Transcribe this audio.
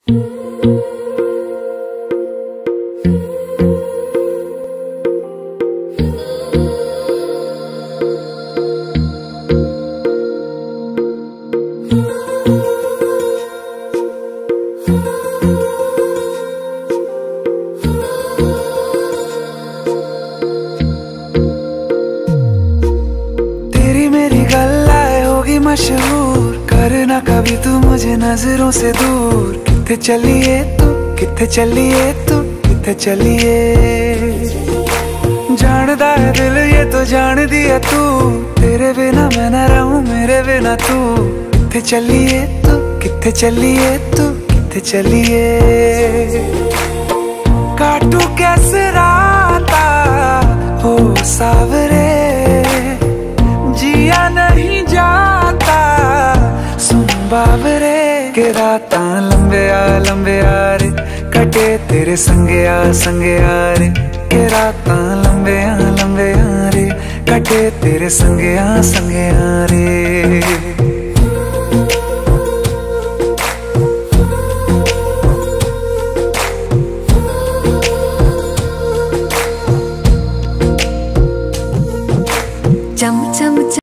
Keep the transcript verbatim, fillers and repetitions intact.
मशहूर करना कभी तू मुझे नजरों से दूर। किथे चलिए तू, किथे चलिए तू, किथे चलिए। जानदा है दिल ये तो जान दिया तू, तेरे बिना मैं न रहूं मेरे बिना तू। किथे चलिए तू, किथे चलिए तू, किथे चलिए। काटू कैसे राता हो सावरे, जिया नहीं जाता सुन बाबरे। के रातां लंबिया लंबिया रे, कटे तेरे संगया संगया रे। के रातां लंबिया लंबिया रे, कटे तेरे संगया संगया रे। चम चम